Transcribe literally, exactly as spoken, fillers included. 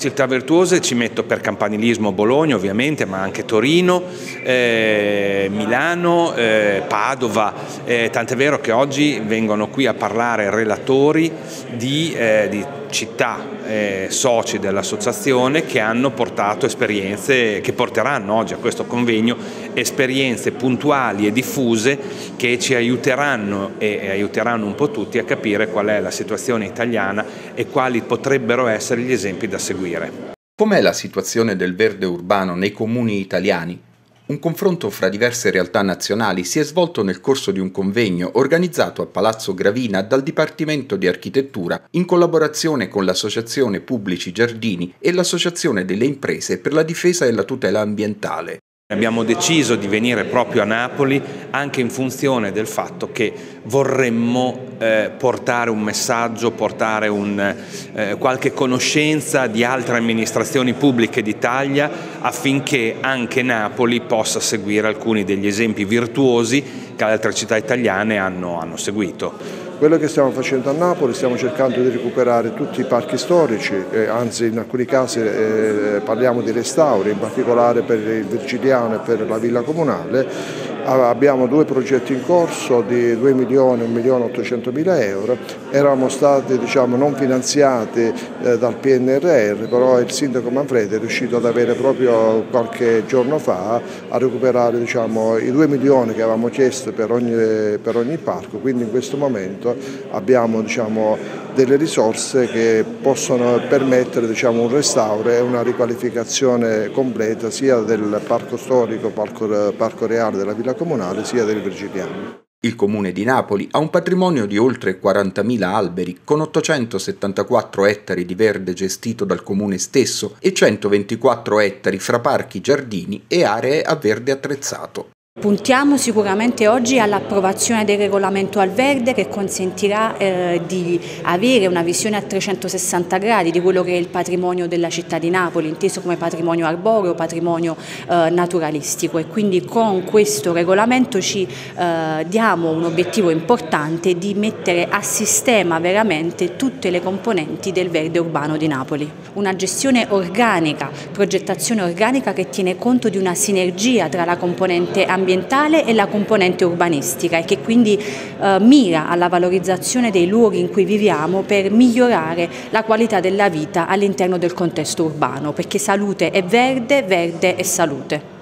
Città virtuose ci metto per campanilismo Bologna ovviamente, ma anche Torino, eh, Milano, eh, Padova, eh, tant'è vero che oggi vengono qui a parlare relatori di, eh, di città eh, soci dell'associazione che hanno portato esperienze, che porteranno oggi a questo convegno esperienze puntuali e diffuse che ci aiuteranno e, e aiuteranno un po' tutti a capire qual è la situazione italiana e quali potrebbero essere gli esempi da seguire. Com'è la situazione del verde urbano nei comuni italiani? Un confronto fra diverse realtà nazionali si è svolto nel corso di un convegno organizzato a Palazzo Gravina dal Dipartimento di Architettura in collaborazione con l'Associazione Pubblici Giardini e l'Associazione delle Imprese per la Difesa e la Tutela Ambientale. Abbiamo deciso di venire proprio a Napoli anche in funzione del fatto che vorremmo eh, portare un messaggio, portare un, eh, qualche conoscenza di altre amministrazioni pubbliche d'Italia affinché anche Napoli possa seguire alcuni degli esempi virtuosi che altre città italiane hanno, hanno seguito. Quello che stiamo facendo a Napoli, stiamo cercando di recuperare tutti i parchi storici, eh, anzi in alcuni casi eh, parliamo di restauri, in particolare per il Virgiliano e per la Villa Comunale. Abbiamo due progetti in corso di due milioni, un milione ottocentomila euro, eravamo stati diciamo, non finanziati eh, dal P N R R, però il sindaco Manfredi è riuscito ad avere proprio qualche giorno fa a recuperare diciamo, i due milioni che avevamo chiesto per ogni, per ogni parco, quindi in questo momento abbiamo diciamo, delle risorse che possono permettere diciamo, un restauro e una riqualificazione completa sia del parco storico, parco, parco reale della Villa Comunale sia del Virgiliano. Il Comune di Napoli ha un patrimonio di oltre quarantamila alberi con ottocentosettantaquattro ettari di verde gestito dal Comune stesso e centoventiquattro ettari fra parchi, giardini e aree a verde attrezzato. Puntiamo sicuramente oggi all'approvazione del regolamento al verde che consentirà eh, di avere una visione a trecentosessanta gradi di quello che è il patrimonio della città di Napoli, inteso come patrimonio arboreo, patrimonio eh, naturalistico, e quindi con questo regolamento ci eh, diamo un obiettivo importante di mettere a sistema veramente tutte le componenti del verde urbano di Napoli. Una gestione organica, progettazione organica che tiene conto di una sinergia tra la componente ambientale ambientale e la componente urbanistica e che quindi eh, mira alla valorizzazione dei luoghi in cui viviamo per migliorare la qualità della vita all'interno del contesto urbano, perché salute è verde, verde è salute.